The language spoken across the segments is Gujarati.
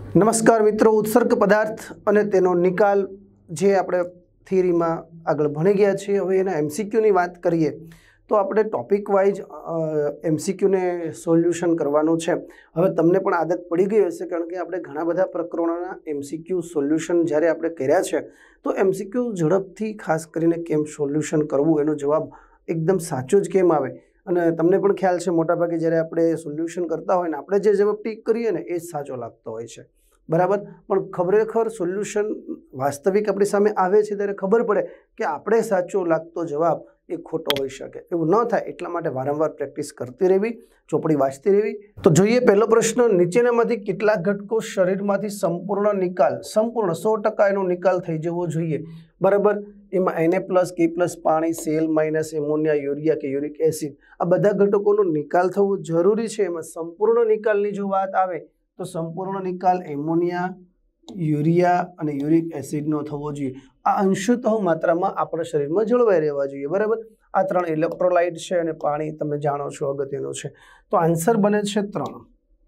નમસ્કાર મિત્રો, ઉત્સર્ગ પદાર્થ અને તેનો નિકાલ જે આપણે થિયરીમાં આગળ ભણી ગયા છીએ, હવે એના એમસીક્યુની વાત કરીએ તો આપણે ટોપિક વાઇઝ એમસીક્યુને સોલ્યુશન કરવાનું છે. હવે તમને પણ આદત પડી ગઈ હશે, કારણ કે આપણે ઘણા બધા પ્રકરણોના એમસીક્યુ સોલ્યુશન જ્યારે આપણે કર્યા છે તો એમસીક્યુ ઝડપથી ખાસ કરીને કેમ સોલ્યુશન કરવું એનો જવાબ એકદમ સાચો જ કેમ આવે. અને તમને પણ ખ્યાલ છે મોટાભાગે જ્યારે આપણે સોલ્યુશન કરતા હોય ને આપણે જે જવાબ ટીક કરીએ ને એ જ સાચો લાગતો હોય છે, બરાબર. પણ ખરેખર સોલ્યુશન વાસ્તવિક આપણી સામે આવે છે ત્યારે ખબર પડે કે આપણે સાચો લાગતો જવાબ એ ખોટો હોઈ શકે. એવું ન થાય એટલા માટે વારંવાર પ્રેક્ટિસ કરતી રહેવી, ચોપડી વાંચતી રહેવી. તો જોઈએ પહેલો પ્રશ્ન, નીચેનામાંથી કેટલાક ઘટકો શરીરમાંથી સંપૂર્ણ નિકાલ, સંપૂર્ણ 100% એનો નિકાલ થઈ જવો જોઈએ, બરાબર. એમાં Na+, K+, પાણી, સેલ માઇનસ, એમોનિયા, યુરિયા કે યુરિક એસિડ, આ બધા ઘટકોનો નિકાલ થવો જરૂરી છે. એમાં સંપૂર્ણ નિકાલની જો વાત આવે તો સંપૂર્ણ નિકાલ એમોનિયા, યુરિયા અને યુરિક એસિડનો થવો જોઈએ. આ અંશતઃ માત્રામાં આપણા શરીરમાં જળવાઈ રહેવા જોઈએ, બરાબર. આ 3 ઇલેક્ટ્રોલાઇટ છે અને પાણી તમે જાણો છો અગત્યનો છે. તો આન્સર બને છે 3.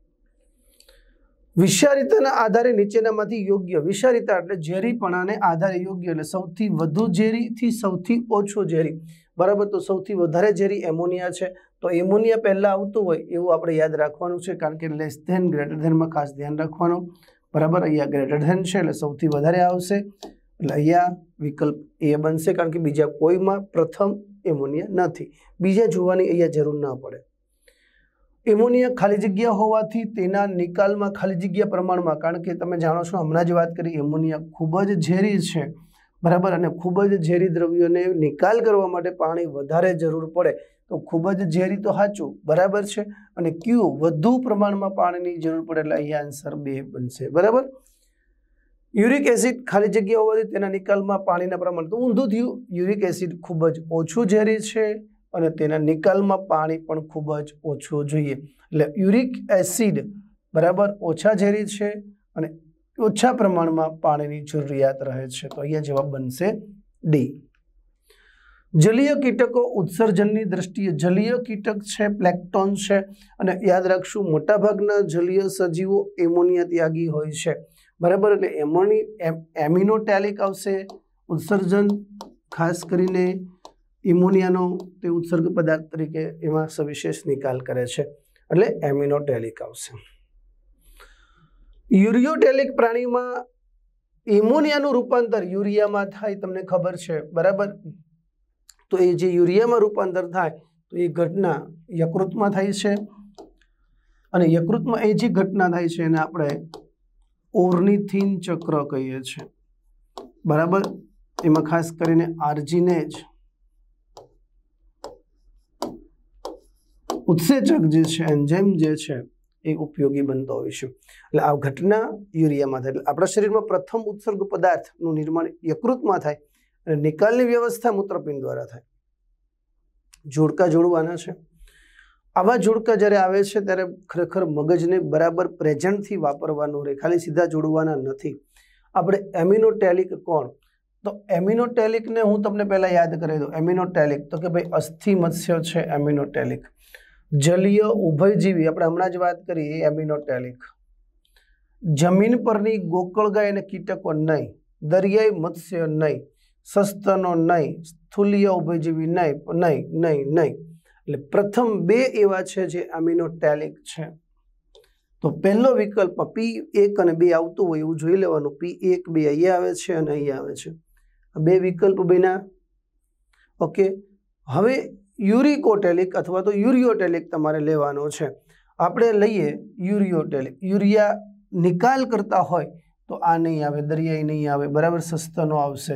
વિષારિતાના આધારે નીચેનામાંથી યોગ્ય, વિષારિતા એટલે ઝેરીપણાને આધારે યોગ્ય, એટલે સૌથી વધુ ઝેરીથી સૌથી ઓછો ઝેરી, બરાબર. તો સૌથી વધારે ઝેરી એમોનિયા છે, તો એમોનિયા પહેલા આવતું હોય એવું આપણે યાદ રાખવાનું છે, કારણ કે લેસ ધેન ગ્રેટર ધેનમાં ખાસ ધ્યાન રાખવાનું, બરાબર. અહીંયા ગ્રેટર ધેન છે એટલે સૌથી વધારે આવશે, એટલે અહીંયા વિકલ્પ એ બનશે, કારણ કે બીજા કોઈમાં પ્રથમ એમોનિયા નથી, બીજા જોવાની અહીંયા જરૂર ના પડે. એમોનિયા ખાલી જગ્યા હોવાથી તેના નિકાલમાં ખાલી જગ્યા પ્રમાણમાં, કારણ કે તમે જાણો છો હમણાં જ વાત કરી, એમોનિયા ખૂબ જ ઝેરી છે, બરાબર. અને ખૂબ જ ઝેરી દ્રવ્યોને નિકાલ કરવા માટે પાણી વધારે જરૂર પડે, તો ખૂબ જ ઝેરી તો સાચું, બરાબર છે. અને ક્યુ વધુ પ્રમાણમાં પાણીની જરૂર પડે, એટલે અહીંયા આન્સર 2 બનશે, બરાબર. યુરિક એસિડ ખાલી જગ્યા હોવાથી તેના નિકાલમાં પાણીના પ્રમાણ, તો ઊંધું થયું. યુરિક એસિડ ખૂબ જ ઓછું ઝેરી છે અને તેના નિકાલમાં પાણી પણ ખૂબ જ ઓછું જોઈએ, એટલે યુરિક એસિડ બરાબર ઓછા ઝેરી છે અને ઓછા પ્રમાણમાં પાણીની જરૂરિયાત રહે છે, તો અહીંયા જવાબ બનશે ડી. જલીય કીટકો ઉત્સર્જનની દ્રષ્ટિએ, જલીય કીટક છે પ્લેન્કટોન છે, અને યાદ રાખશું મોટાભાગના જલીય સજીવો એમોનિયા ત્યાગી હોય છે, બરાબર. એટલે એમિનોટેલિક આવશે ઉત્સર્જન, ખાસ કરીને એમોનિયાનો તે ઉત્સર્ગ પદાર્થ તરીકે એમાં સવિશેષ નિકાલ કરે છે, એટલે એમિનોટેલિક આવશે. યુરિયોટેલિક પ્રાણીમાં એમોનિયાનું રૂપાંતર યુરિયામાં થાય, તમને ખબર છે, બરાબર. તો એ જે યુરિયામાં રૂપાંતર થાય તો એ ઘટના યકૃતમાં થાય છે, અને યકૃતમાં એ જે ઘટના થાય છે એને આપણે ઓર્નિથિન ચક્ર કહીએ છીએ, બરાબર. એમાં ખાસ કરીને આર્જિનેજ ઉત્સેચક જે છે, એન્ઝાઇમ જે છે એ ઉપયોગી બનતો હોય છે, એટલે આ ઘટના યુરિયામાં થાય. એટલે આપણા શરીરમાં પ્રથમ ઉત્સર્ગ પદાર્થનું નિર્માણ યકૃતમાં થાય અને નિકાલની વ્યવસ્થા મૂત્રપિંડ દ્વારા થાય. જોડકા જોડવાના છે. આવા જોડકા જ્યારે આવે છે ત્યારે ખરેખર મગજને બરાબર પ્રેઝન્ટથી વાપરવાનું રહે, ખાલી સીધા જોડવાના નથી. આપણે એમિનોટેલિક કોણ, તો એમિનોટેલિકને હું તમને પહેલાં યાદ કરી દઉં. એમિનોટેલિક તો કે ભાઈ અસ્થિ મત્સ્ય છે એમિનોટેલિક. જલીય ઉભયજીવી આપણે હમણાં જ વાત કરી એ એમિનોટેલિક. જમીન પરની ગોકળગાય અને કીટકો નહીં, દરિયાઈ મત્સ્ય નહીં, સસ્તનો નહીં, સ્થુલીય ઉભયજીવી નહીં, નહીં નહીં નહીં. એટલે પ્રથમ 2 એવા છે જે એમિનોટેલિક છે. તો પહેલો વિકલ્પ P1 અને 2 આવતું હોય એવું જોઈ લેવાનું. P1 2 અહીંયા આવે છે અને અહીંયા આવે છે, 2 વિકલ્પ બન્યા, ઓકે. હવે યુરિકોટેલિક અથવા તો યુરિયોટેલિક તમારે લેવાનો છે. આપણે લઈએ યુરિયોટેલિક. યુરિયા નિકાલ કરતા હોય તો આ નહીં આવે, દરિયાઈ નહીં આવે, બરાબર. સસ્તનો આવશે,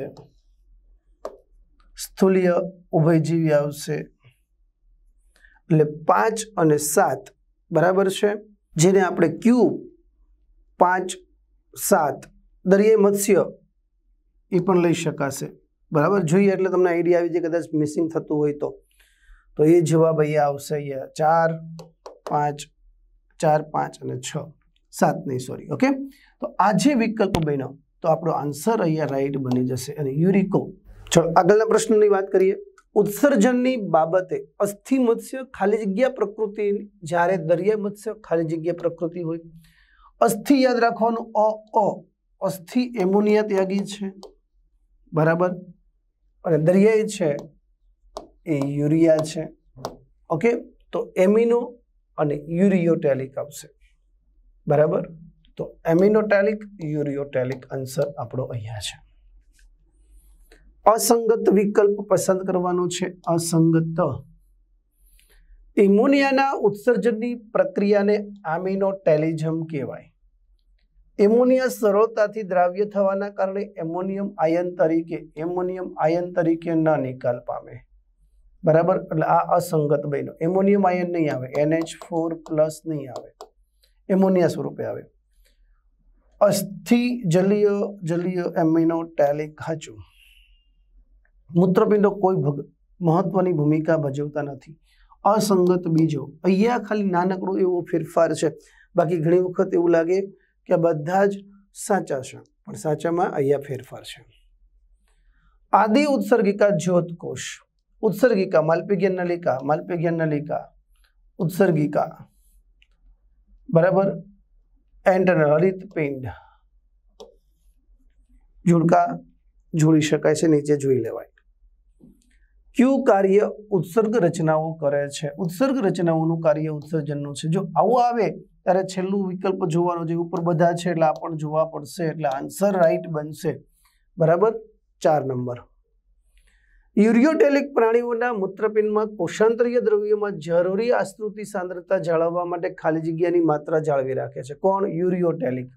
સ્થુલીય ઉભયજીવી આવશે, એટલે 5 અને 7 બરાબર છે, જેને આપણે Q5 7 દરિયાઈ મત્સ્ય એ પણ લઈ શકાશે, બરાબર. જોઈએ એટલે તમને આઈડિયા આવી જાય, કદાચ મિસિંગ થતું હોય તો એ જવાબ અહીંયા આવશે, અહીંયા 4 5 અને 6 7 નહીં, સોરી, ઓકે. તો આ જે વિકલ્પ બન્યો તો આપણો આન્સર અહીંયા રાઈટ બની જશે, અને યુરિકો. ચલો આગળના પ્રશ્નની વાત કરીએ. ઉત્સર્જનની બાબતે અસ્થિ મત્સ્ય ખાલી જગ્યા પ્રકૃતિ, જ્યારે દરિયા મત્સ્ય ખાલી જગ્યા પ્રકૃતિ હોય. अस्थि याद राखवानुं अ अस्थि एमोनिया त्यागी छे बराबर अने दरियाई छे ए यूरिया छे ओके तो एमिनो अने यूरियोटेलिक आवशे बराबर तो एमिनोटेलिक यूरियोटेलिक आंसर आपणो अहींया छे। असंगत विकल्प पसंद करवानो छे असंगत एमोनियाना उत्सर्जननी प्रक्रियाने एमिनोटेलिज्म कहेवाय। एमोनिया सरलताथी द्राव्य थवाना कारणे एमोनियम आयन तरीके न निकाल पामे बराबर એટલે આ અસંગત બન્યો એમોનિયમ આયન નહીં આવે NH4+ નહીં આવે એમોનિયા સ્વરૂપે આવે અસ્થિ જલીય એમિનોટેલિક હાચું મૂત્રપિંડો કોઈ મહત્વની ભૂમિકા ભજવતા નથી असंगत बीजो अहींया खाली नानकड़ो एवो फेरफार छे बाकी घणी वखत एवुं लागे के बधा ज साचा छे पण साचामां अहींया फेरफार छे। आदि उत्सर्गिका ज्योतकोष उत्सर्गिका मालपिगियन नलिका उत्सर्गिका बराबर एंटरनल हरितपिंड जोड़का जोड़ी शकाय छे नीचे जोई लेवाय। क्यू कार्य उत्सर्ग रचनाओं करे छे उत्सर्ग रचनाओं कार्य उत्सर्जन छे जो आवुं आवे त्यारे छेल्लुं विकल्प जोवानो जे उपर बधा छे એટલે આપણને જોવા પડશે એટલે આન્સર રાઈટ બનશે બરાબર 4 નંબર। યુરિયોટેલિક પ્રાણીઓના મૂત્રપિંડમાં કોષાંતરીય દ્રવ્યોમાં જરૂરી આસ્તુતિ સાંદ્રતા જાળવવા માટે ખાલી જગ્યાની માત્રા જાળવી રાખે છે કોણ યુરિયોટેલિક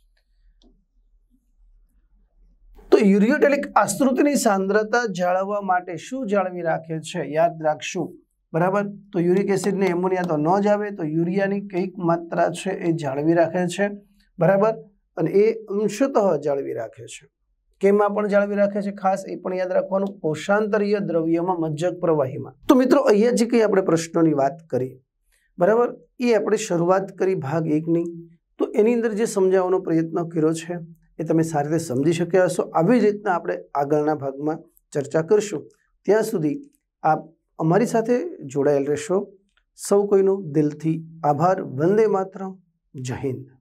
तो यूरियोटेलिक आस्तृतिनी सांद्रता जाळववा माटे शुं जाळवी राखे छे याद राखशुं बराबर तो यूरिक एसिड ने एमोनिया तो न ज आवे तो यूरियानी कईक मात्रा छे ए जाळवी राखे छे बराबर अने ए अंशतः जाळवी राखे छे केमां पण जाळवी राखे छे खास ए पण याद राखवानुं कोषांतरीय द्रव्यमां मज्जक प्रवाहीमां। तो मित्रों अहींया जे कई आपणे प्रश्नोनी वात करी बराबर ए आपणे शरूआत करी भाग 1 नी तो एनी अंदर जे समजावવાનો प्रयत्न कर्यो छे એ તમે સારી રીતે સમજી શક્યા હશો। આવી જ રીતના આપણે આગળના ભાગમાં ચર્ચા કરશું ત્યાં સુધી આપ અમારી સાથે જોડાયેલ રહેશો। સૌ કોઈનો દિલથી આભાર। વંદે માતરમ। જય હિન્દ।